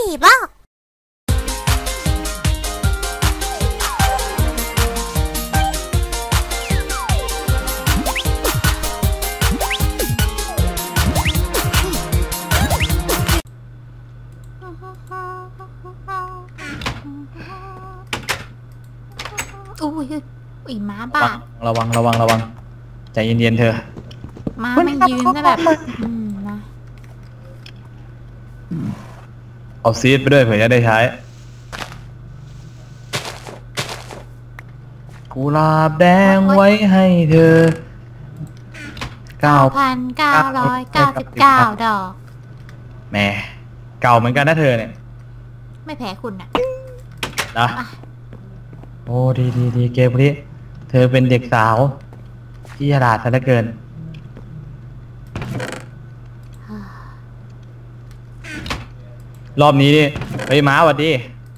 บ้าอุ้ยม้าบ้าระวังใจเย็นๆเธอม้าไม่ยืนซะแบบนะเอาซีดไปด้วยเผื่อจะได้ใช้กุหลาบแดงไว้ให้เธอ 9,999 ดอกแหมเก่าเหมือนกันนะเธอเนี่ยไม่แพ้คุณนะโอ้ดีเกมนี้เธอเป็นเด็กสาวที่ฉลาดซะเหลือเกินรอบนี้นี่ไปม้าวัดดี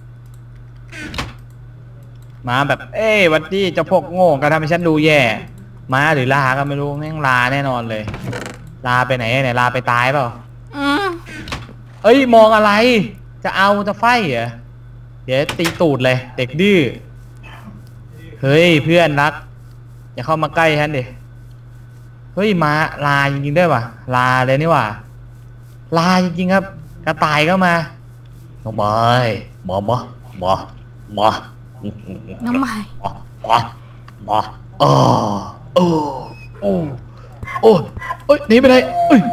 ม้าแบบวัดดีเจ้าพวกโง่ก็ทำให้ฉันดูแย่ม้าหรือลาก็ไม่รู้แม่งลาแน่นอนเลยลาไปไหนเนี่ยลาไปตายเปล่ามองอะไรจะไฟเหรอเดี๋ยวตีตูดเลยเด็กดื้อเฮ้ยเพื่อนรักอย่าเข้ามาใกล้ฉันดิเฮ้ยม้าลาจริงๆด้วยว่ะลาเลยนี่ว่ะลาจริงๆครับกระต่ายก็มาน้องไม้หมอน้องไม้หนีไปไหน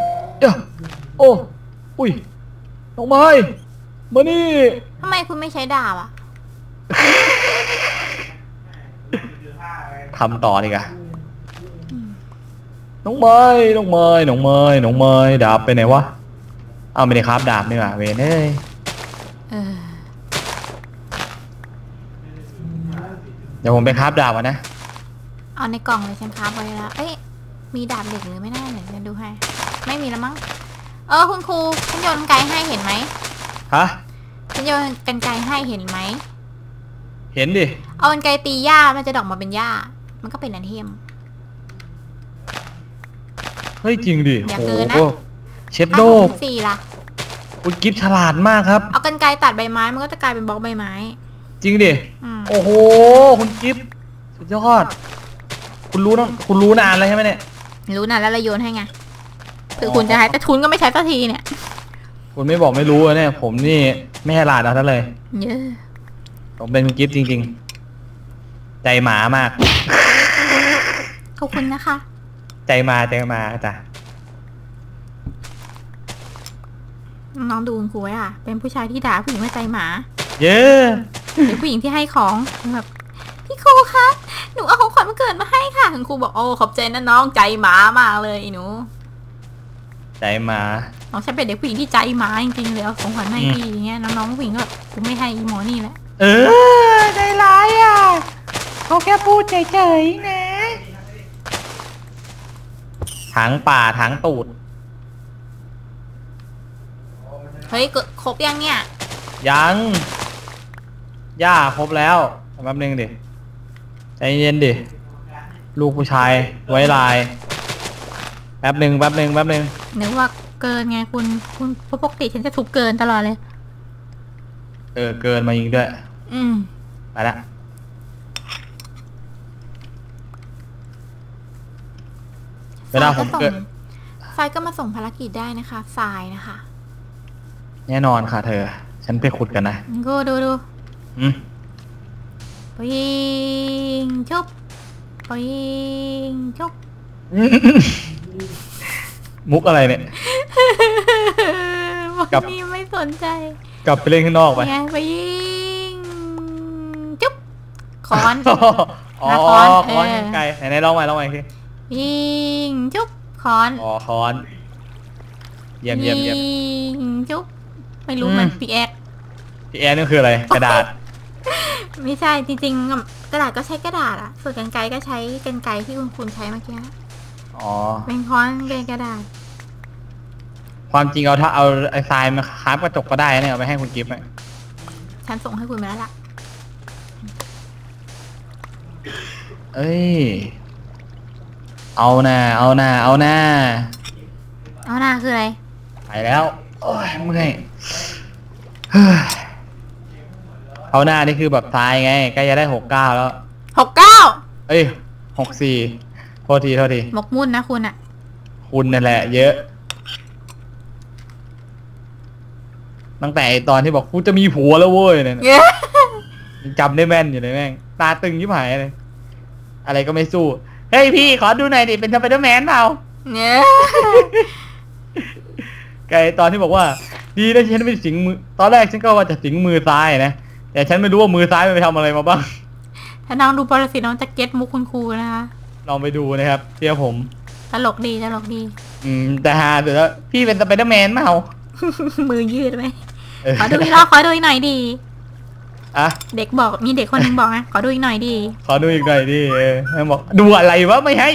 อุ้ยน้องไม้มานี่ทำไมคุณไม่ใช้ดาบอ่ะทำต่อดีกว่าน้องไม้ดาบไปไหนวะเอาไม่ได้ครับดาบนี่หว่าเวนเดี๋ยวผมไปคราฟดาบก่อนนะเอาในกล่องเลยฉันคราฟไว้แล้วมีดาบเหล็กหรือไม่ได้เนี่ยฉันดูให้ไม่มีแล้วมั้งคุณครูฉันโยนกรรไกรให้เห็นไหมฮะฉันโยนกรรไกรให้เห็นไหมเห็นดิเอากรรไกรตีหญ้ามันจะดอกมาเป็นหญ้ามันก็เป็นอันเทมเฮ้ยจริงดิอย่าเกินนะเชฟโด 4ล่ะคุณกิฟฉลาดมากครับเอากรรไกรตัดใบไม้มันก็จะกลายเป็นบล็อกใบไม้จริงดิโอ้โหคุณกิฟสุดยอดคุณรู้นานแล้วใช่ไหมเนี่ยรู้นานแล้วเราโยนให้ไงคือคุณจะใช้แต่ทุนก็ไม่ใช้สักทีเนี่ยคุณไม่บอกไม่รู้เนี่ยผมนี่ไม่ฉลาดเอาซะเลยผมเป็นคุณกิฟจริงๆใจหมามากขอบคุณนะคะใจมาจ้ะน้องดูคุณครูไว้ค่ะเป็นผู้ชายที่ด่าผู้หญิงว่าใจหมาเป็นผู้หญิงที่ให้ของแบบพี่ครูคะหนูเอาของขวัญวันเกิดมาให้ค่ะคุณครูบอกโอ้ขอบใจนะน้องใจหมามากเลยหนูใจหมาน้องฉันเป็นเด็กผู้หญิงที่ใจหมาจริงๆเลยเอาของขวัญให้พี่อย่างเงี้ยน้องๆผู้หญิงก็ผมไม่ให้อีหมอนี่แหละใจร้ายอ่ะเขาแค่พูดเฉยๆนะถังป่าถังตูดเฮ้ยครบยังเนี่ยยังย่าครบแล้วแป๊บนึงดิใจเย็นดิลูกผู้ชายไว้ลายแป๊บนึงนึกว่าเกินไงคุณปกติฉันจะทุบเกินตลอดเลยเกินมายิงด้วยไปละเวลาผมเกิดไฟก็มาส่งภารกิจได้นะคะทรายนะคะแน่นอนค่ะเธอฉันไปขุดกันนะดูปิงชุบมุกอะไรเนี่ยกับนี่ไม่สนใจกลับไปเล่นข้างนอกไปปิงชุบคอนคอนไกลไหนลองใหม่สิปิงชุบคอนคอนเยี่ยมชุบไม่รู้มันพีแอนี่คืออะไรกระดาษไม่ใช่จริงๆกระดาษก็ใช้กระดาษอะส่วนกรรไกรก็ใช้กรรไกรที่คุณใช้เมื่อกี้เป็นค้อนเป็นกระดาษความจริงถ้าเอาไอ้ทรายมาคราฟกระจกก็ได้เนี่ยเอาไปให้คุณกิฟต์ฉันส่งให้คุณไปแล้วล่ะเอาหน้าคืออะไรไปแล้วโอ้ยเมื่อยเอาหน้านี่คือแบบตายไงใกล้จะได้69แล้ว 69 เอ้ย64โทษทีหมกมุ่นนะคุณอะคุณนั่นแหละเยอะตั้งแต่ตอนที่บอกกูจะมีผัวแล้วเว้ยเนี่ยจำได้แม่นอยู่เลยแม่งตาตึงยิ่งหายเลยอะไรก็ไม่สู้เฮ้ยพี่ขอดูหน่อยดิเป็นสไปเดอร์แมนเปล่าเนี่ยไกตอนที่บอกว่าดีนะฉันไม่สิงมือตอนแรกฉันก็ว่าจะสิงมือซ้ายนะแต่ฉันไม่รู้ว่ามือซ้ายมันไปทำอะไรมาบ้างถ้าน้องดูปรสิตน้องจะเก็ตมุกคุณครูนะคะลองไปดูนะครับเชื่อผมตลกดีแต่ฮาเดี๋ยวพี่เป็นสไปเดอร์แมนเปล่ามือยืดไหมขอดูอีกหน่อยดีอะเด็กบอกมีเด็กคนนึงบอกนะขอดูอีกหน่อยดีขอดูอีกหน่อยดีบอกดูอะไรวะไม่ให้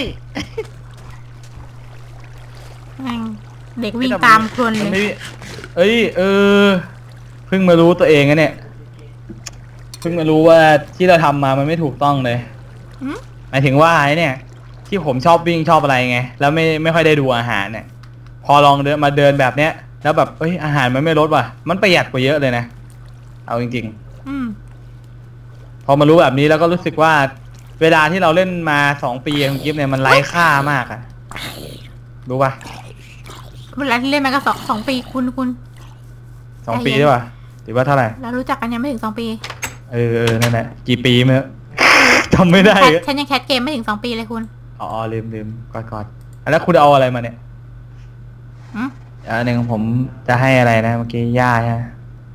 เด็กวิ่งตามคนเลยเอ้ยเพิ่งมารู้ตัวเองนะเนี่ยเพิ่งมารู้ว่าที่เราทำมามันไม่ถูกต้องเลยหมายถึงว่าไอ้เนี่ยที่ผมชอบวิ่งชอบอะไรไงแล้วไม่ค่อยได้ดูอาหารเนี่ยพอลองมาเดินแบบเนี้ยแล้วแบบอาหารมันไม่ลดว่ะมันประหยัดกว่าเยอะเลยนะเอาจริงพอมารู้แบบนี้แล้วก็รู้สึกว่าเวลาที่เราเล่นมา2 ปีของกิฟต์เนี่ยมันไร้ค่ามากอะรู้ป่ะเวลาที่เล่นมาก็2 ปีคุณ 2 ปีใช่ป่ะหรือว่าเท่าไหร่เรารู้จักกันยังไม่ถึง2 ปีนั่นแหละกี่ปีมั้ยจำไม่ได้ฉันยังแคสเกมไม่ถึง2 ปีเลยคุณอ๋อลืมกอดแล้วคุณเอาอะไรมาเนี่ยหนึ่งผมจะให้อะไรนะเมื่อกี้ย่าใช่ไหม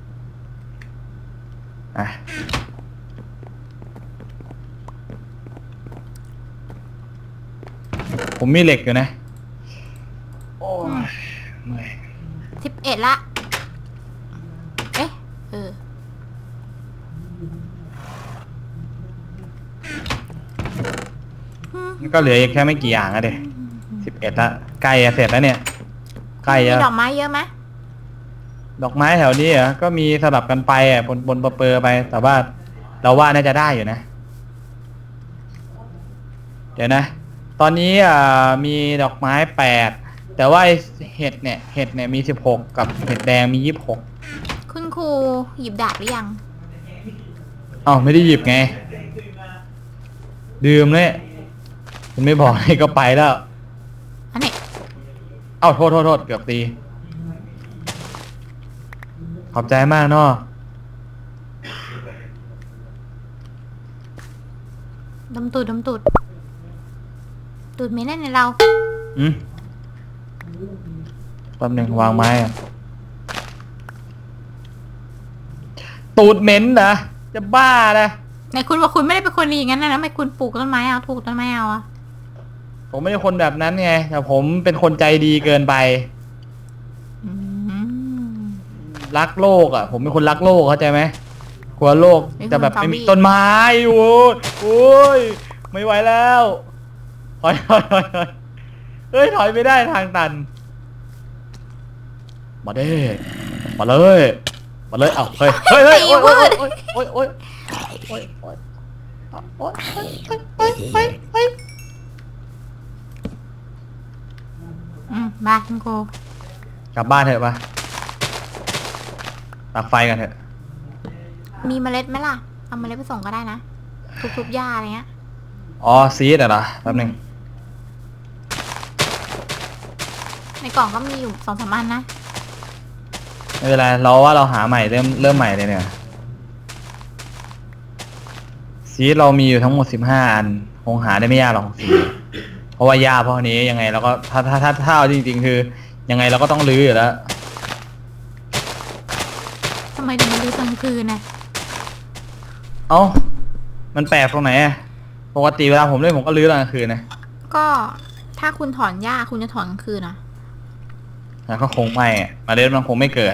ผมมีเหล็กอยู่นะโอ้ย 11ละก็เหลืออีกแค่ไม่กี่อย่างอะเด็11ละใกล้จะเสร็จแล้วเนี่ยใกล้จะมีดอกไม้เยอะไหมดอกไม้แถวนี้ก็มีสลับกันไปบนเปอร์ไปแต่ว่าเราว่าน่าจะได้อยู่นะเดี๋ยวนะตอนนี้มีดอกไม้8แต่ว่าเห็ดเนี่ยมี16กับเห็ดแดงมี26 คุณครูหยิบดาบหรือยังไม่ได้หยิบไงดื่มเลยคุณไม่บอกให้ก็ไปแล้วอันนี้โทษเกือบตีขอบใจมากเนาะดมตูดไม่แน่ในเราแป๊บหนึ่งวางไม้ตูดเหม็นนะจะบ้านะไหนคุณบอกคุณไม่ได้เป็นคนดีอย่างนั้นนะทำไมคุณปลูกต้นไม้ถูกต้นไม้ผมไม่ใช่คนแบบนั้นไงแต่ผมเป็นคนใจดีเกินไปรักโลกผมเป็นคนรักโลกเข้าใจไหมกลัวโลกจะแบบไม่มีต้นไม้โอ้ยไม่ไหวแล้วถอยถอยไม่ได้ทางตันมาเลย เฮ้ยโอ้ยมาคุณโกกลับบ้านเถอะปะตัดไฟกันเถอะมีเมล็ดไหมล่ะเอาเมล็ดไปส่งก็ได้นะทุบหญ้าอะไรเงี้ยซีดเหรอแป๊บนึงในกล่องก็มีอยู่2-3 อันนะไม่เป็นไรเราว่าเราหาใหม่เริ่มใหม่เลยเนี่ยซีดเรามีอยู่ทั้งหมด15 อันคงหาได้ไม่ยากหรอกเพราะว่าหญ้าพวกนี้ยังไงเราก็ถ้าเอาจริงๆคือยังไงเราก็ต้องรื้ออยู่แล้วทำไมถึงมารื้อกลางคืนนะมันแปลกตรงไหนปกติเวลาผมเล่นผมก็รื้อกลางคืนนะก็ถ้าคุณถอนหญ้าคุณจะถอนกลางคืนนะแล้วก็คงไม่มาเล่นมันคงไม่เกิด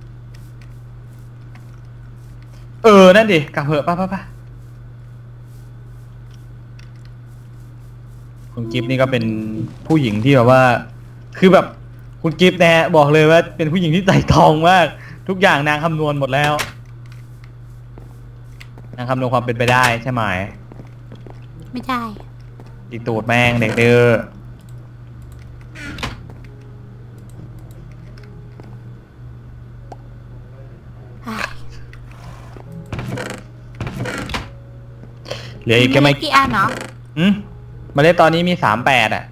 นั่นดิกลับเถอะป่ะคุณกิฟต์นี่ก็เป็นผู้หญิงที่แบบว่าคือแบบคุณกิฟต์นะบอกเลยว่าเป็นผู้หญิงที่ใจตองมากทุกอย่างนางคำนวณหมดแล้วนางคำนวณความเป็นไปได้ใช่ไหมไม่ใช่ตีตูดแม่งเด็กเด้อลืออีกแค่ไม่กี่อันเนาะเมล็ดตอนนี้มี38อ่ะ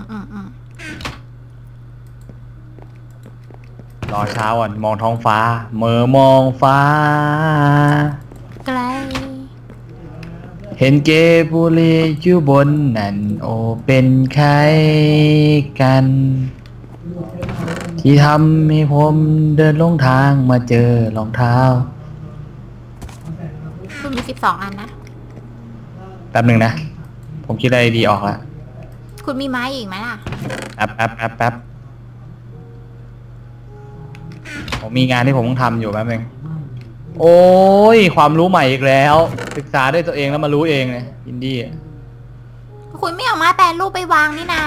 รอเช้าก่อนมองท้องฟ้าเมื่อมองฟ้าไกลเห็นเกบุรีอยู่บนนั่นโอเป็นใครกันที่ทำให้ผมเดินลงทางมาเจอรองเท้าคุณมี12 อันนะแป๊บหนึ่งนะผมคิดอะไรดีออกแล้วคุณมีไม้อีกไหมล่ะแป๊บผมมีงานที่ผมต้องทำอยู่แป๊บนึงโอ้ยความรู้ใหม่อีกแล้วศึกษาด้วยตัวเองแล้วมารู้เองเลยยินดีคุณไม่เอาไม้แปรรูปไปวางนี่นา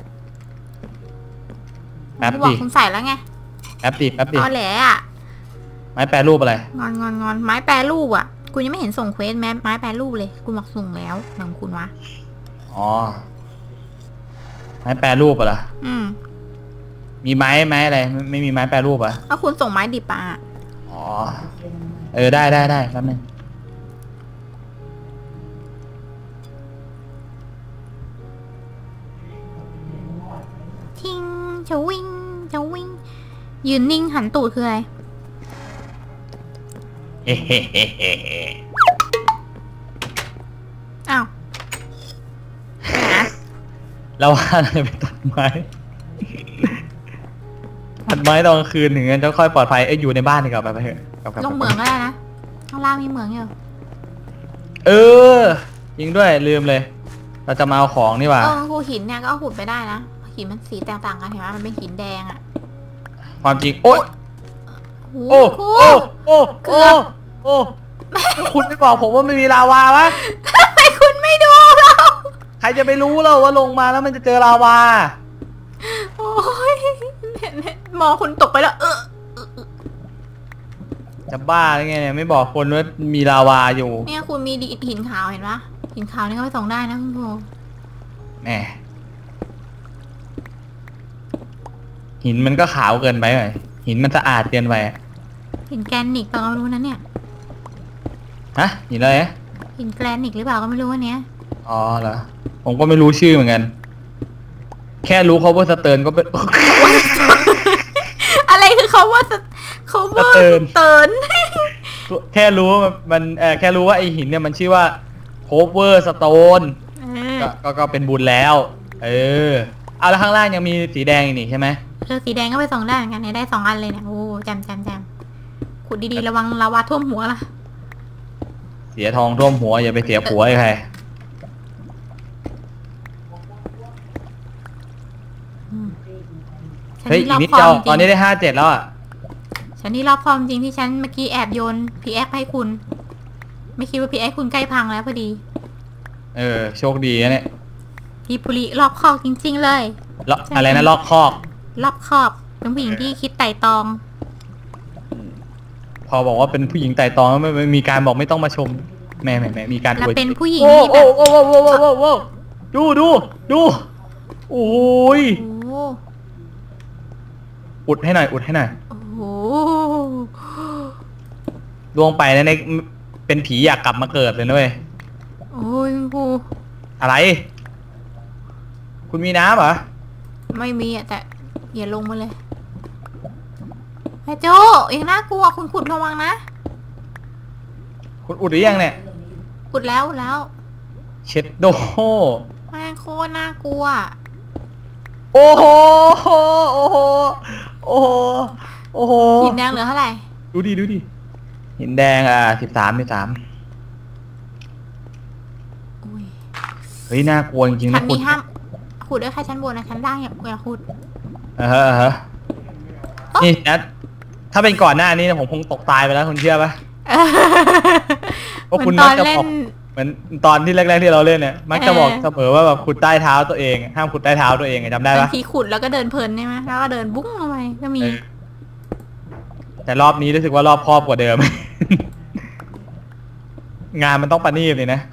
แป๊บดิคุณใส่แล้วไงแป๊บดิเอาแหละอ่ะไม้แปรรูปอะไรงอนไม้แปรรูปอ่ะคุณยังไม่เห็นส่งเควสไม้แปรรูปเลยคุณบอกส่งแล้วหนังคุณวะอ๋อไม้แปรรูปเหรอมีไม้อะไรไม่มีไม้แปรรูปอ่ะเอาคุณส่งไม้ดิบอ่ะอ๋อได้แป๊บนึงทิ้งจะวิ่งยืนนิ่งหันตูดคืออะไรอ้าวเราว่าจะไปตัดไม้ตอนกลางคืนถึงจะค่อยปลอดภัยอยู่ในบ้านดีกว่าไปเถอะลงเหมืองก็ได้นะข้างล่างมีเหมืองอยู่ยิงด้วยลืมเลยเราจะมาเอาของนี่หว่าคูหินเนี่ยก็เอาขุดไปได้นะหินมันสีแตกต่างกันเห็นไหมมันเป็นหินแดงอ่ะความจริงโอ้คุณไม่บอกผมว่าไม่มีลาวาวะทำไมคุณไม่ดูเราใครจะไปรู้เราว่าลงมาแล้วมันจะเจอลาวาโอ้ยมองคุณตกไปแล้วจะบ้าหรือไงเนี่ยไม่บอกคนว่ามีลาวาอยู่เนี่ยคุณมีหินขาวเห็นปะหินขาวนี่ก็ไปส่องได้นะคุณโบแหมหินมันก็ขาวเกินไปหน่อยหินมันสะอาดเกินไปหินแกรนิตเรารู้นะเนี่ยฮะหินอะไรหินแกรนิตหรือเปล่าก็ไม่รู้วันนี้อ๋อเหรอผมก็ไม่รู้ชื่อเหมือนกันแค่รู้เขาว่าสเติร์นก็เป็นอะไรคือเขาว่าเขาว่าสเติร์นแค่รู้ว่ามันแค่รู้ว่าไอหินเนี่ยมันชื่อว่าโคเวอร์สโตนก็เป็นบุญแล้วเอาแล้วข้างล่างยังมีสีแดงอีกนี่ใช่ไหมสีแดงก็ไปส่องได้เหมือนกันเนี่ยได้2 อันเลยเนี่ยโอ้แจมขุดดีๆระวังลาวาท่วมหัวล่ะเสียทองท่วมหัวอย่าไปเสียผัวใครเฮ้ยอีกนิดเดียวตอนนี้ได้57แล้วอ่ะฉันนี่รอบพร้อมจริงที่ฉันเมื่อกี้แอบโยนพีแอคให้คุณไม่คิดว่าพีแอคคุณใกล้พังแล้วพอดีโชคดีนะเนี่ยพี่ปุริรอบคอกจริงๆเลยอะไรนะรอบคอกรอบคอบเป็นผู้หญิงที่คิดไต่ตองพอบอกว่าเป็นผู้หญิงไต่ตองไม่มีการบอกไม่ต้องมาชมแม่มีการอวยเป็นผู้หญิงที่แบบดูโอ้ยอุดให้หน่อยดวงไปนะในเป็นผีอยากกลับมาเกิดเลยนะเว้ยโอ้ยครูอะไรคุณมีน้ำเหรอไม่มีอ่ะแต่อย่าลงมาเลยไอ้โจยังน่ากลัวคุณขุดระวังนะคุณอุดหรือยังเนี่ยอุดแล้วเช็ดโดแม่งโคตรน่ากลัวโอ้โหหินแดงเหลือเท่าไหร่ดูดิหินแดง13เฮ้ยน่ากลัวจริงๆนะคุณห้ามขุดด้วยแค่ชั้นบนนะชั้นล่างอย่าขุดนี่นะถ้าเป็นก่อนหน้านี้ผมคงตกตายไปแล้วคุณเชื่อปะเพราะคุณมักจะบอกเหมือนตอนที่แรกๆที่เราเล่นเนี่ยมักจะบอกเสมอว่าแบบขุดใต้เท้าตัวเองห้ามขุดใต้เท้าตัวเองจำได้ปะทีขุดแล้วก็เดินเพลินใช่ไหมแล้วก็เดินบุ้งลงไปก็มีแต่รอบนี้รู้สึกว่ารอบครอบกว่าเดิมงานมันต้องปณีบเลยนะ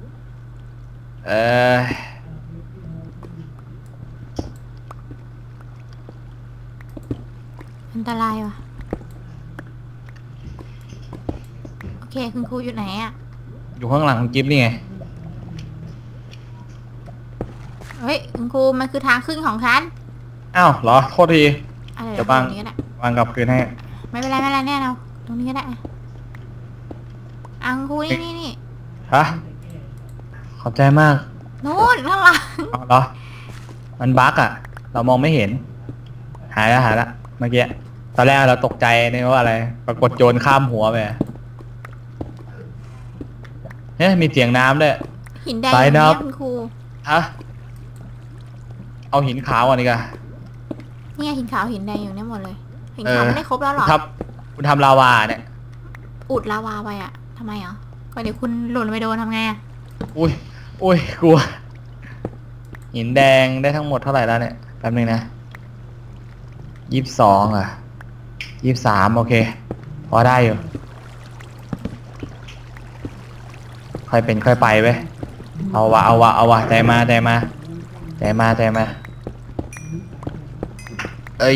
อันตรายว่ะโอเคคุณครูอยู่ไหนอ่ะอยู่ข้างหลังคุณกิฟต์นี่ไงเฮ้ยคุณครูมันคือทางขึ้นของฉันอ้าวเหรอโทษทีอะไรเดี๋ยววางตรงนี้ก็ได้วางกลับคืนให้ไม่เป็นไรแน่เราตรงนี้ก็ได้คุณครูนี่ฮะขอบใจมากนู่นข้างหลังเอาเหรอมันบั๊กอ่ะ เรามองไม่เห็นหายละเมื่อกี้ตอนแรกเราตกใจนึกว่าอะไรปรากฏโจรข้ามหัวไปเฮ้ยมีเสียงน้ำด้วยหินแดงอย่างนี้คุณครูฮะเอาหินขาวก่อนดีกว่าเนี่ยหินขาวหินแดงอยู่เนี่ยหมดเลยหินขาวไม่ได้ครบแล้วหรอคุณทำลาวาเนี่ยอุดลาวาไปอ่ะทำไมอ่ะก็เดี๋ยวคุณหล่นไปโดนทำไงอ่ะอุ้ยกลัวหินแดงได้ทั้งหมดเท่าไหร่แล้วเนี่ยแป๊บนึงนะ22อ่ะ23โอเคพอได้อยู่ค่อยเป็นค่อยไปเว้ยเอาวะใจมาเอ้ย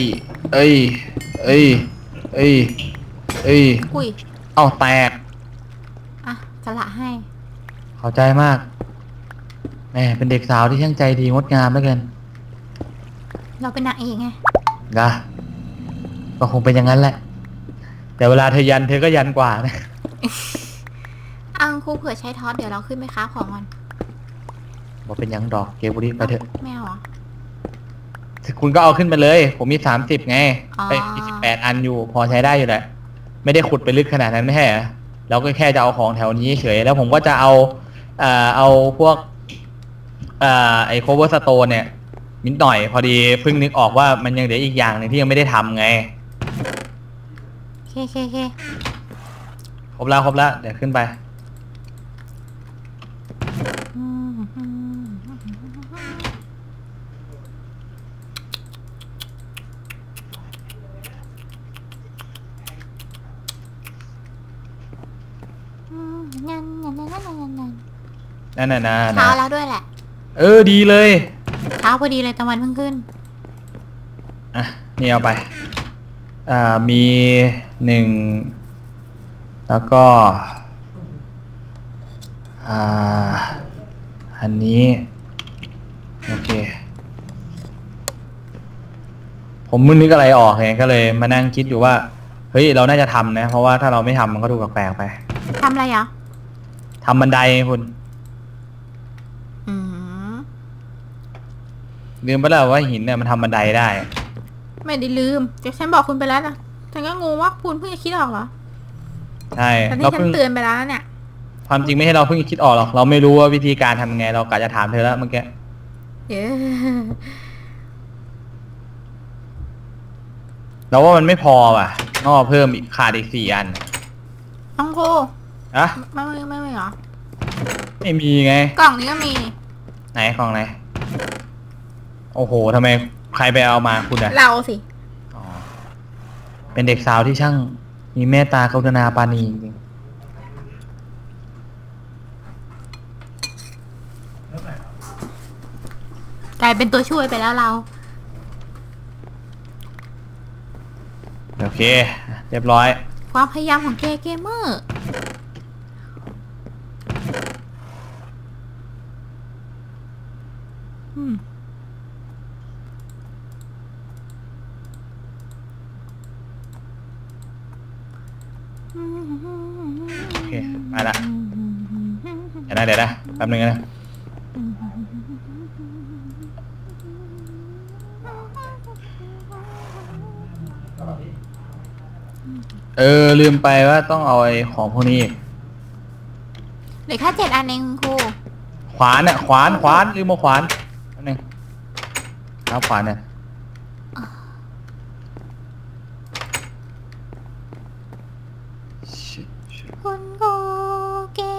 อุ้ยเอาแตกอ่ะสละให้เข้าใจมากแม่เป็นเด็กสาวที่ช่างใจดีงดงามเหลือเกินเราเป็นนางเอกไงก็คงเป็นอย่างนั้นแหละแต่เวลาเธอยันเธอก็ยันกว่านะครูเผื่อใช้ทอสเดี๋ยวเราขึ้นไปค้าของก่อนบอกเป็นยังดอกเกบุรีไปเถอะไม่เอาคุณก็เอาขึ้นไปเลยผมมี30ไงไปมี18อันอยู่พอใช้ได้อยู่แหละไม่ได้ขุดไปลึกขนาดนั้นไม่ใช่เหรอเราก็แค่จะเอาของแถวนี้เฉยแล้วผมก็จะเอาพวกไอ้โคเวอร์สโตนเนี่ยนิดหน่อยพอดีเพิ่งนึกออกว่ามันยังเหลืออีกอย่างหนึ่งที่ยังไม่ได้ทำไงเคครบแล้วเดี๋ยวขึ้นไปนั่นเช้าแล้วด้วยแหละดีเลยเช้าพอดีเลยตะวันเพิ่งขึ้นนี่เอาไปมี1แล้วก็อันนี้โอเคผมมึงนึกอะไรออกไงก็เลยมานั่งคิดอยู่ว่าเฮ้ยเราน่าจะทำนะเพราะว่าถ้าเราไม่ทำมันก็ดูแปลกๆไปทำอะไรอ่ะทำบันไดคุณลืมไปแล้วว่าหินเนี่ยมันทำบันไดได้ไม่ได้ลืมแต่ฉันบอกคุณไปแล้วนะฉันก็งงว่าคุณเพิ่งจะคิดออกเหรอใช่เราเพิ่งเตือนไปแล้วเนี่ยความจริงไม่ใช่เราเพิ่งคิดออกหรอกเราไม่รู้ว่าวิธีการทำไงเรากะจะถามเธอแล้วเมื่อกี้เราว่ามันไม่พอว่ะต้องเพิ่มอีกขาดอีก4 อันน้องโคไม่เหรอไม่มีไงกล่องนี้ก็มีไหนกล่องไหนโอ้โหทำไมใครไปเอามาคุณอะเราสิเป็นเด็กสาวที่ช่างมีเมตตากรุณาปราณีจริงกลายเป็นตัวช่วยไปแล้วเราโอเคเรียบร้อยความพยายามของเกมเมอร์โอเคมาละเดี๋ยวนะแป๊บนึงนะลืมไปว่าต้องเอาไอ้ของพวกนี้เหลือแค่7 อันเองครูขวานเนี่ยขวานลืมมาขวานอันนึงเอาขวานเนี่ยคุณครูเก๋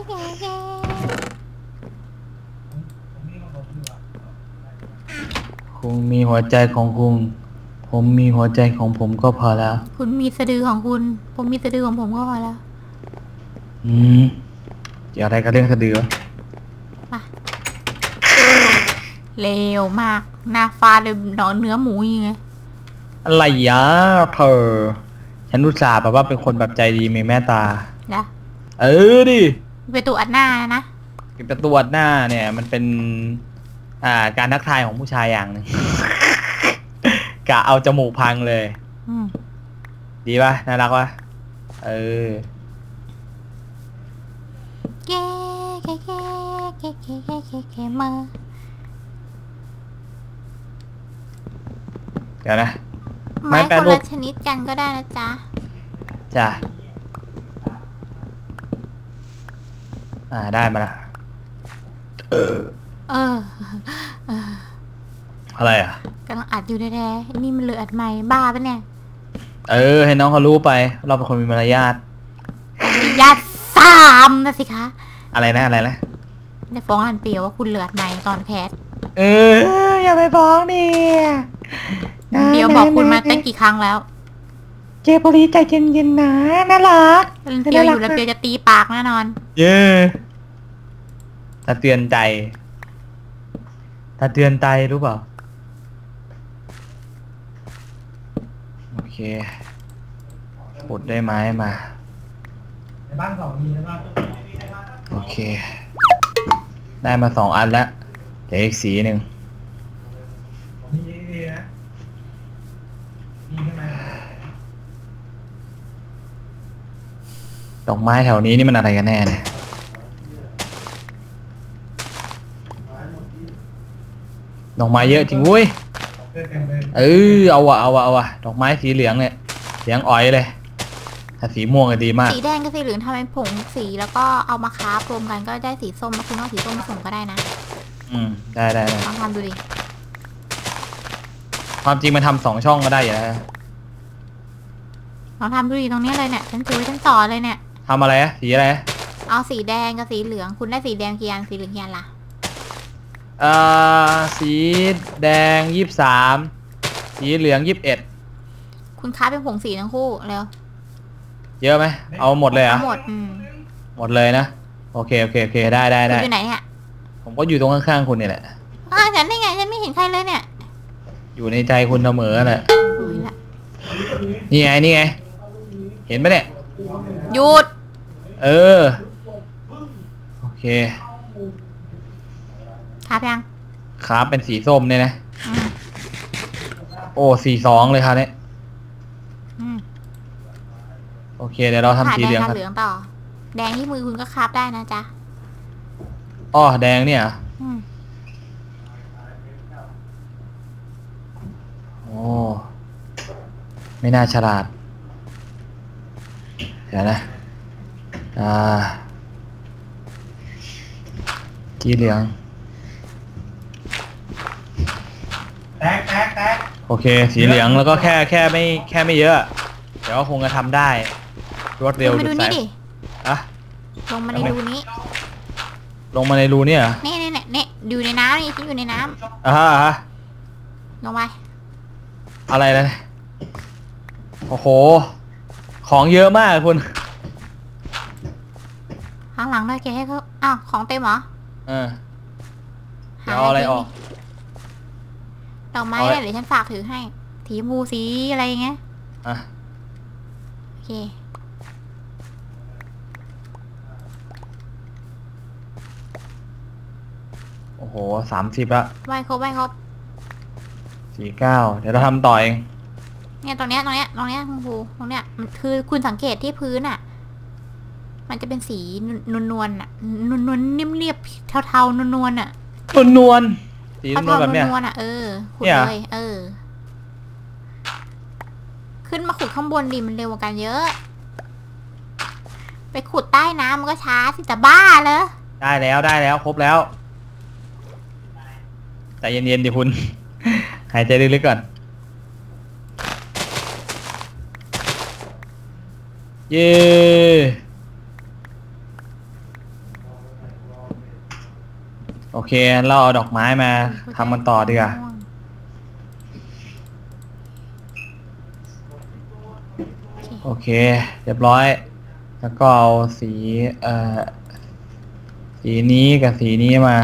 คุณมีหัวใจของคุณผมมีหัวใจของผมก็พอแล้วคุณมีสะดือของคุณผมมีสะดือของผมก็พอแล้วเกี่ยวอะไรกับเรื่องสะดือมาเลวมากหน้าฟาดเลยนอนเนื้อหมูยังไงอะไรยะเธอฉันอุตส่าห์แบบว่าเป็นคนแบบใจดีมีแม่ตาดิไปตรวจหน้านะไปตรวจหน้าเนี่ยมันเป็นการทักทายของผู้ชายอย่างหนึ่ง กะเอาจมูกพังเลยดีป่ะน่ารักป่ะเก๋เก๋เก๋เก๋เก๋เก๋เก๋เก๋มาเดี๋ยวนะไม้คนละชนิดกันก็ได้นะจ๊ะจ้ะได้มาละอะไรอ่ะกำลังอัดอยู่แท้ๆนี่มันเลยอัดใหม่บ้าปะเนี่ยให้น้องเขารู้ไปเราเป็นคนมีมารยาทสามนะสิคะอะไรนะได้ฟ้องอันเปียวว่าคุณเลือดใหม่ตอนแคสอย่าไปฟ้องดิเปียวบอกคุณมาตั้งกี่ครั้งแล้วเจโปรีใจเย็นๆนะน่ารักเปียวอยู่แล้วเปียวจะตีปากแน่นอนถ้าเตือนใจรู้เปล่าโอเคขุดได้ไม้มาในบ้าน2มีในบ้านโอเคได้มา2 อันแล้วเดี๋ยวอีกสีหนึ่งดอกไม้แถวนี้นี่มันอะไรกันแน่เนี่ยดอกไม้เยอะจริงเว้ยเอาวะดอกไม้สีเหลืองเนี่ยเหลืองอ๋อยเลยถ้าสีม่วงก็ดีมากสีแดงกับสีเหลืองทำเป็นผงสีแล้วก็เอามาค้ารวมกันก็ได้สีส้มแล้วคุณเอาสีส้มผสมก็ได้นะได้ลองทำดูดิความจริงมันทำ2 ช่องก็ได้อยู่แล้วลองทำดูดิตรงนี้เลยเนี่ยฉันซื้อฉันต่อเลยเนี่ยทำอะไรสีอะไรเอาสีแดงกับสีเหลืองคุณได้สีแดงกี่อันสีเหลืองกี่อันล่ะสีแดง23สีเหลือง21 คุณค้าเป็นผงสีทั้งคู่เร็วเยอะไหมเอาหมดเลยหมดหมดเลยนะโอเคได้อยู่ไหนเนี่ยผมก็อยู่ตรงข้างๆคุณนี่แหละฉันได้ไงฉันไม่เห็นใครเลยเนี่ยอยู่ในใจคุณเสมอแหละนี่ไงเห็นไหมเนี่ยหยุดโอเคครับยังครับเป็นสีส้มเนี่ยนะโอ้42เลยครับเนี่ยโอเคเดี๋ยวเราทำสีเหลืองครับเหลืองต่อแดงที่มือคุณก็คาบได้นะจ๊ะแดงเนี่ยโอ้ไม่น่าฉลาดเดี๋ยวนะสีเหลืองแตกโอเคสีเหลืองแล้วก็แค่ไม่เยอะเดี๋ยวคงจะทำได้รวดเร็วดูนี่ดิลงมาในรูนี้เนี่ยเหรอนี่อยู่ในน้ำนี่ที่อยู่ในน้ำลงไปอะไรนะโอ้โหของเยอะมากคุณข้างหลังด้วยแกให้เขาของเต็มเหรอเดี๋ยวเอาอะไรออกดอกไม้เดี๋ยวฉันฝากถือให้สีชมพูสีอะไรเงี้ยโอเคโอ้โห30ละไหวครบ 49เดี๋ยวเราทำต่อเองเนี่ยตรงเนี้ยคุณครูตรงเนี้ยมันคือคุณสังเกตที่พื้นอ่ะมันจะเป็นสีนวลๆอ่ะนวลๆนิ่มเรียบเทาๆนวลๆอ่ะนวลสีนวลแบบเนี้ยขุดเลยขึ้นมาขุดข้างบนดิมันเร็วกว่ากันเยอะไปขุดใต้น้ำมันก็ช้าสิจะบ้าเลยได้แล้วครบแล้วใจเย็นๆดิคุณหายใจลึกๆก่อนเย้โอเคเราเอาดอกไม้มาทำมันต่อดีกว่าโอเคเรียบร้อยแล้วก็เอาสีนี้กับสีนี้มา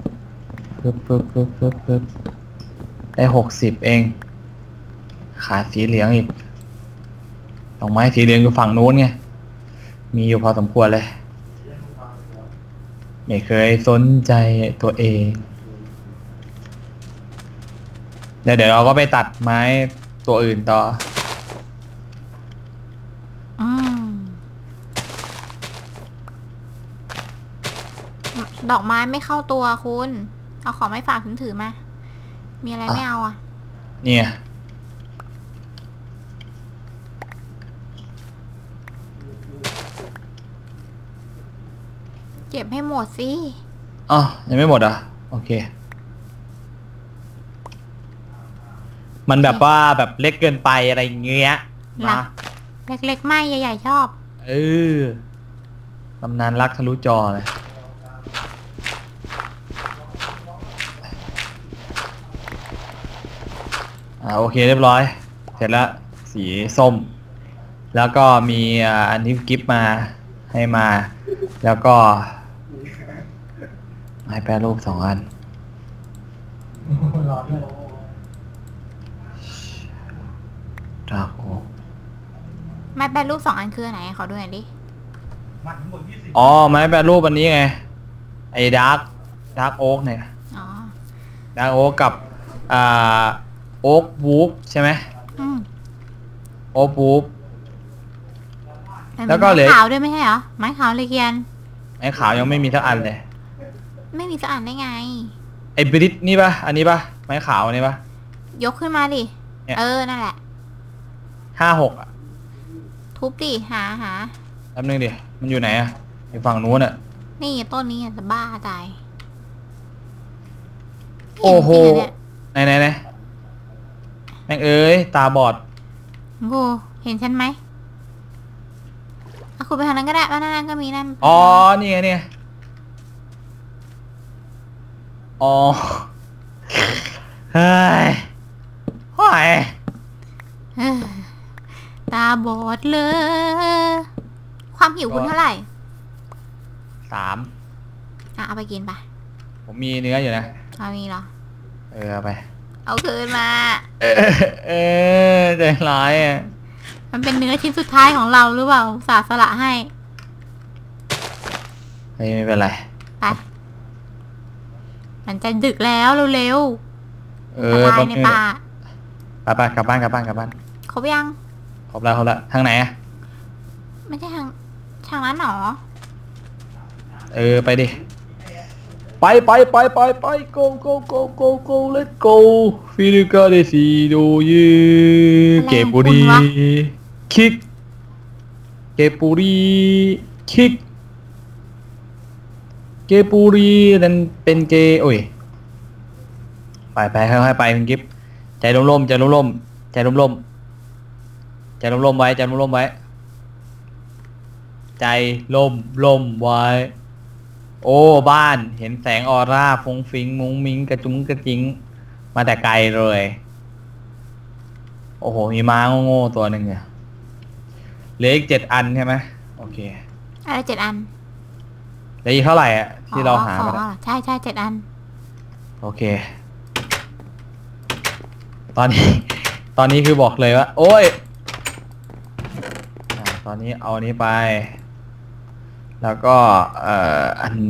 ปึ๊บได้60เองขาดสีเหลืองอีกดอกไม้สีเหลืองอยู่ฝั่งนู้นไงมีอยู่พอสมควรเลยไม่เคยสนใจตัวเองเดี๋ยวเราก็ไปตัดไม้ตัวอื่นต่อดอกไม้ไม่เข้าตัวคุณเอาของไม่ฝากถือมามีอะไรไม่เอาอ่ะเนี่ยเก็บให้หมดสิอ๋อยังไม่หมดอ่ะโอเคมันแบบว่าแบบเล็กเกินไปอะไรเงี้ยนะเล็กๆไม่ใหญ่ๆชอบตำนานรักทะลุจอเลยโอเคเรียบร้อยเสร็จแล้วสีส้มแล้วก็มีอันนี้กิฟต์มาให้มาแล้วก็ให้แปรรูป2 อันดาร์กโอ๊กไม้แปรรูป2 อันคือไหนขอดูหน่อยดิอ๋อไม้แปรรูปอันนี้ไงไอ้ดาร์กโอ๊กเนี่ยดาร์กโอ๊กกับโอ๊กวูฟใช่ไหมโอ๊กวูฟแล้วก็เลยขาวด้วยไม่ใช่เหรอไม้ขาวเลยเกียนไม้ขาวยังไม่มีสักอันเลยไม่มีสักอันได้ไงไอ้บริตนี่ปะอันนี้ปะไม้ขาวอันนี้ปะยกขึ้นมาดินั่นแหละ 56อ่ะทุบดิหาแป๊บนึงดิมันอยู่ไหนอ่ะอยู่ฝั่งนู้นอ่ะนี่ต้นนี้จะบ้าตายโอ้โหไหนแม่งเอ้ยตาบอดโง่เห็นฉันไหมคุณไปทางนั้นก็ได้ว่านั่นก็มีนั่นอ๋อนี่ไงเนี่ยอ๋อเฮ้ยห้อยตาบอดเลยความหิวคุณเท่าไหร่ 3 เอาไปกินไปผมมีเนื้ออยู่นะมีเหรอเอาไปเอาคืนมาใจร้ายอ่ะมันเป็นเนื้อชิ้นสุดท้ายของเราหรือเปล่าสาสละให้ไม่เป็นไรไปมันจะดึกแล้วเร็วๆตายในป่าไปกลับบ้านครบยังครบแล้วทางไหนอ่ะไม่ใช่ทางนั้นหรอไปดิไป go let's go ฟิลิกาเดซิโดเยเกปุรีคิกเกปุรีคิกเกปุรีนั่นเป็นเกโอ้ยไปค่อยๆไปคุณกิฟใจร่มไว้ใจร่มไว้โอ้บ้านเห็นแสงออร่าฟุ้งฟิ้งมุ้งมิ้งกระจุ้งกระจิงมาแต่ไกลเลยโอ้โหมีม้าโง่ตัวหนึ่งเนี่ยเหลืออีก7 อันใช่ไหมโอเคอะไร7 อันเหลืออีกเท่าไหร่อ่ะที่เราหามาใช่7 อันโอเคตอนนี้คือบอกเลยว่าโอ้ยตอนนี้เอาอันนี้ไปแล้วก็อัน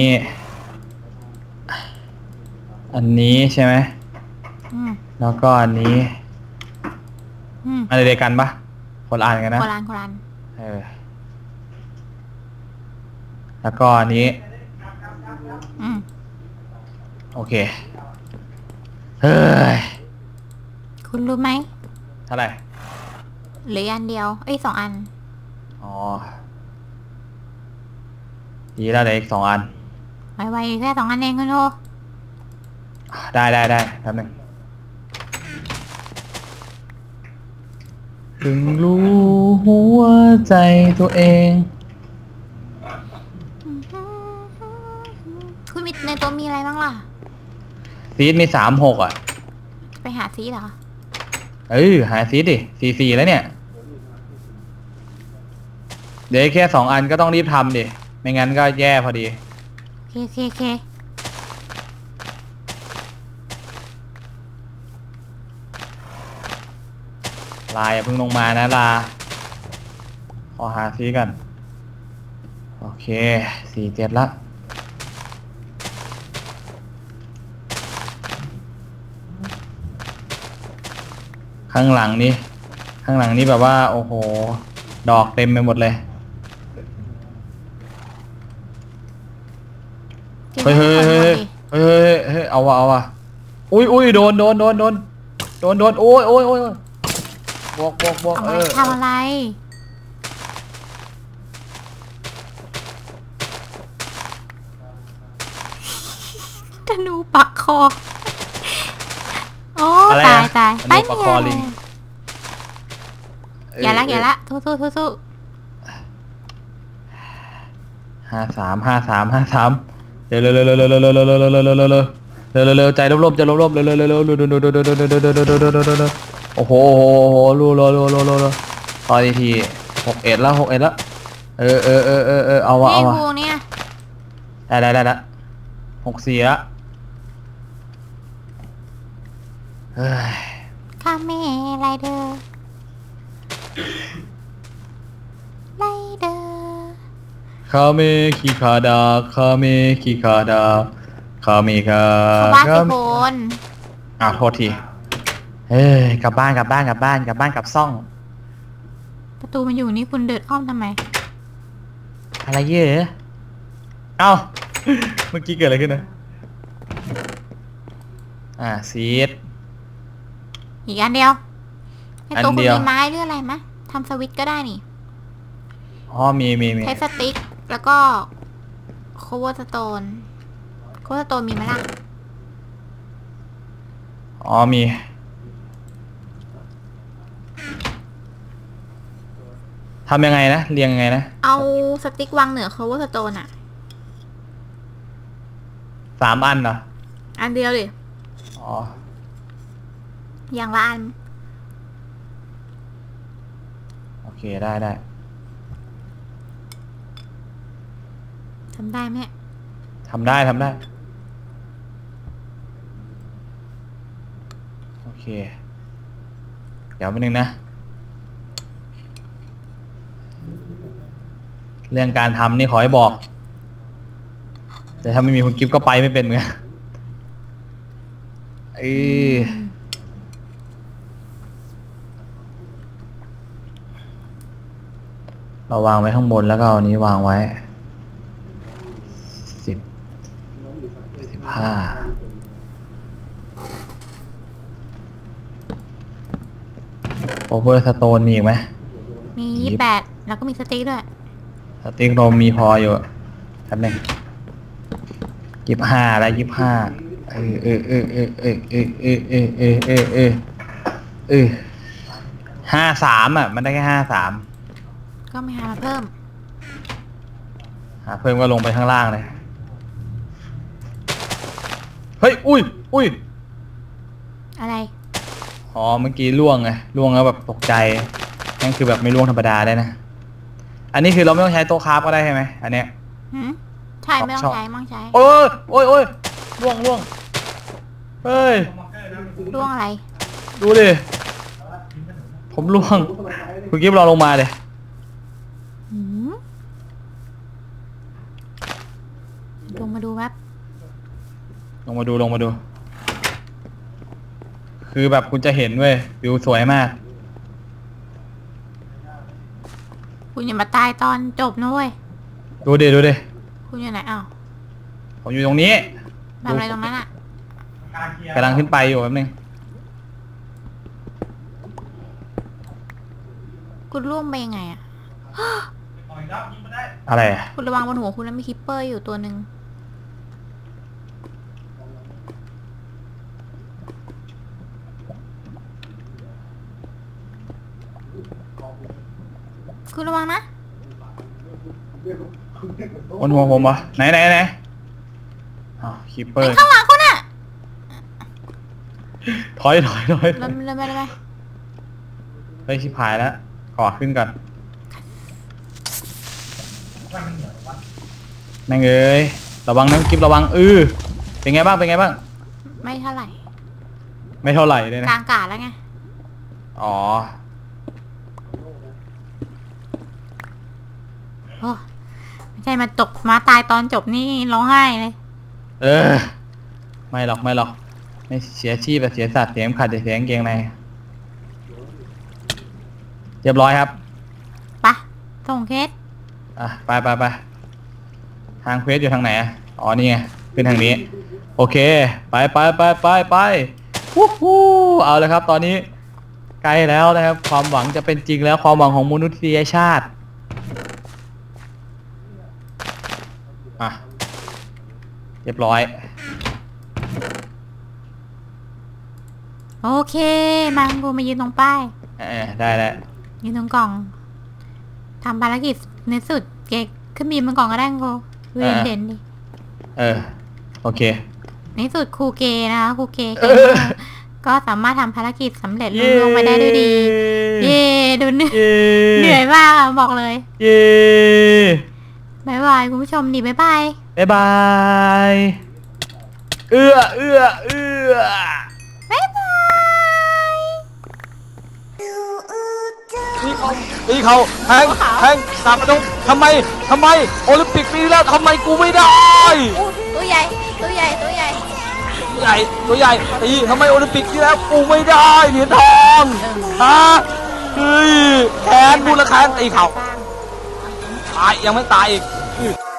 นี้ใช่ไหมแล้วก็อันนี้อะไรเดียวกันปะคนละอันกันนะคนละอันแล้วก็อันนี้โอเคเฮ้ยคุณรู้ไหมเท่าไหร่เหลืออันเดียว2 อันอ๋อดีแล้วเหลืออีก2 อันไวๆแค่2 อันเองคุณโทได้แป๊บนึงถึงรู้หัวใจตัวเองคุณมีในตัวมีอะไรบ้างล่ะซีดมี36อ่ะไปหาซีดเหรอหาซีดดิ44แล้วเนี่ยเดี๋ยวแค่2 อันก็ต้องรีบทำดิไม่งั้นก็แย่พอดีโอเคลาอย่าเพิ่งลงมานะลาขอหาซีกันโอเค47ละข้างหลังนี่แบบว่าโอ้โหดอกเต็มไปหมดเลยเฮ้ยเอาวะอุ้ยโดนโอ้ยบอกทำอะไรธนูปักคอโอ้ตายไปเนี่ยอย่าละสู้ 53เร็วใจลบเร็วโอ้โหรัวพอที61แล้วเอานี่งูเนี่ยได้ละ64ละคาเมไรเดอร์คาเมคิคาดาคาเมคาบ้านสิโคนโทษทีกลับบ้านกับซ่องประตูมันอยู่นี่คุณเดินอ้อมทำไมอะไรเยอะเอ้าเมื่อกี้เกิดอะไรขึ้นนะซีดอีกอันเดียวให้ตัวคุณมีไม้หรืออะไรมะทำสวิตช์ก็ได้นี่มีใช้สติ๊กแล้วก็โคเวอร์สโตนมีไหมล่ะมีทำยังไงนะเรียงยังไงนะเอาสติ๊กวางเหนือโคเวอร์สโตน 3 อันเหรออันเดียวดิอย่างละอันโอเคได้ทำได้ไหมทำได้โอเคเดี๋ยวแป๊บนึงนะเรื่องการทำนี่ขอให้บอกแต่ถ้าไม่มีคุณกิฟต์ก็ไปไม่เป็นเหมือนกันเราวางไว้ข้างบนแล้วก็เอานี้วางไว้15โอเวอร์สโตนมีอีกไหมมี28แล้วก็มีสติ๊กด้วยสติ๊กโรมมีพออยู่ครับเนี่ย25แล้ว53มันได้แค่53 ก็ไม่หามาเพิ่มก็ลงไปข้างล่างเลยเฮ้ยอุ้ยอะไรเมื่อกี้ล่วงแล้วแบบตกใจนั่นคือแบบไม่ล่วงธรรมดาได้นะอันนี้คือเราไม่ต้องใช้โต๊ะคราฟก็ได้ใช่ไหมอันเนี้ยใช่ไม่ต้องใช้โอ้ยล่วงเฮ้ยล่วงอะไรดูดิผมล่วงคุณกิ๊บเราลงมาเลยลงมาดูแป๊บลงมาดูคือแบบคุณจะเห็นเว้ยวิวสวยมากคุณอย่ามาตายตอนจบนะเว้ยดูดิคุณอยู่ไหนผมอยู่ตรงนี้ทำอะไรตรงนั้นกำลังขึ้นไปอยู่แป๊บนึงคุณร่วงไปยังไงอะไรคุณระวังบนหัวคุณแล้วมีคิปเปอร์อยู่ตัวหนึ่งคุณระวังนะบนหัวผมวะไหนคิปเปอร์ข้างหลังคุณอะถอยเลยเฮ้ยชิบหายแล้วขอขึ้นก่อนนั่งระวังนะกิ๊บระวังเป็นไงบ้างไม่เท่าไหร่เลยนะกลางกาดแล้วไงไม่ใช่มาจบมาตายตอนจบนี่ร้องไห้เลยไม่หรอกไม่เสียชีพแบบเสียสัตว์เสียมขัดเสียงเกงในเรียบร้อยครับไปส่งเคสไปทางเควสอยู่ทางไหนอ๋อนี่ไงขึ้นทางนี้โอเคไปวู้ฮู้เอาเลยครับตอนนี้ใกล้แล้วนะครับความหวังจะเป็นจริงแล้วความหวังของมนุษยชาติเรียบร้อยโอเคมากูมายืนตรงป้ายได้ยืนตรงกล่องทำภารกิจในสุดเก๊กขึ้นบีมมันกล่องก็ได้กูเวียนเด่นดิโอเคในสุดครูเกนะคะครูเกก็สามารถทำภารกิจสำเร็จลุล่วงไปได้ด้วยดีเย่ดูเหนื่อยมากบอกเลยเย่บ๊ายบายคุณผู้ชมดิบ๊ายบายบ๊ายบายบ๊ายบายนี่เขาแทงสามประตูทำไมโอลิมปิกปีแล้วทำไมกูไม่ได้ตัวใหญ่ตีทำไมโอลิมปิกที่แล้วกูไม่ได้เหรียญทองเฮ้ยแขนมูลค่าตีเขาตายยังไม่ตายอีก